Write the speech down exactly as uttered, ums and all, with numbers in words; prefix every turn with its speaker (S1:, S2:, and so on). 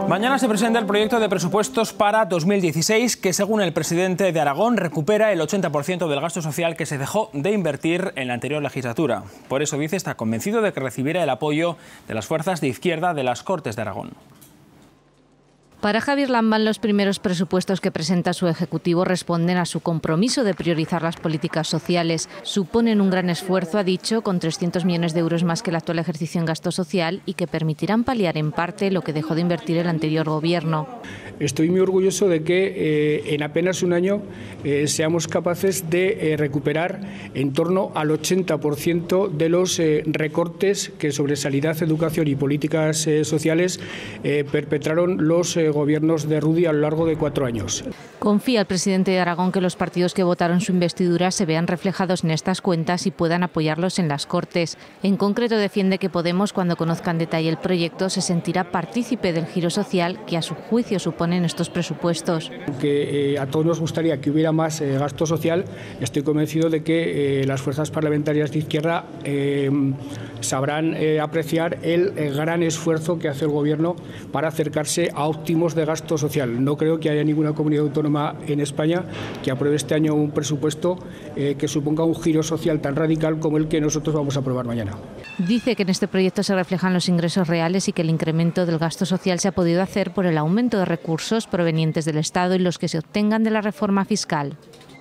S1: Mañana se presenta el proyecto de presupuestos para dos mil dieciséis, que según el presidente de Aragón recupera el ochenta por ciento del gasto social que se dejó de invertir en la anterior legislatura. Por eso, dice, está convencido de que recibirá el apoyo de las fuerzas de izquierda de las Cortes de Aragón.
S2: Para Javier Lambán, los primeros presupuestos que presenta su Ejecutivo responden a su compromiso de priorizar las políticas sociales. Suponen un gran esfuerzo, ha dicho, con trescientos millones de euros más que el actual ejercicio en gasto social y que permitirán paliar en parte lo que dejó de invertir el anterior Gobierno.
S3: Estoy muy orgulloso de que eh, en apenas un año eh, seamos capaces de eh, recuperar en torno al ochenta por ciento de los eh, recortes que sobre sanidad, educación y políticas eh, sociales eh, perpetraron los eh, gobiernos de Rudy a lo largo de cuatro años.
S2: Confía el presidente de Aragón que los partidos que votaron su investidura se vean reflejados en estas cuentas y puedan apoyarlos en las Cortes. En concreto, defiende que Podemos, cuando conozca en detalle el proyecto, se sentirá partícipe del giro social que a su juicio supone en estos presupuestos.
S3: Que eh, a todos nos gustaría que hubiera más eh, gasto social. Estoy convencido de que eh, las fuerzas parlamentarias de izquierda eh, sabrán eh, apreciar el, el gran esfuerzo que hace el Gobierno para acercarse a óptimos de gasto social. No creo que haya ninguna comunidad autónoma en España que apruebe este año un presupuesto eh, que suponga un giro social tan radical como el que nosotros vamos a aprobar mañana.
S2: Dice que en este proyecto se reflejan los ingresos reales y que el incremento del gasto social se ha podido hacer por el aumento de recursos provenientes del Estado y los que se obtengan de la reforma fiscal.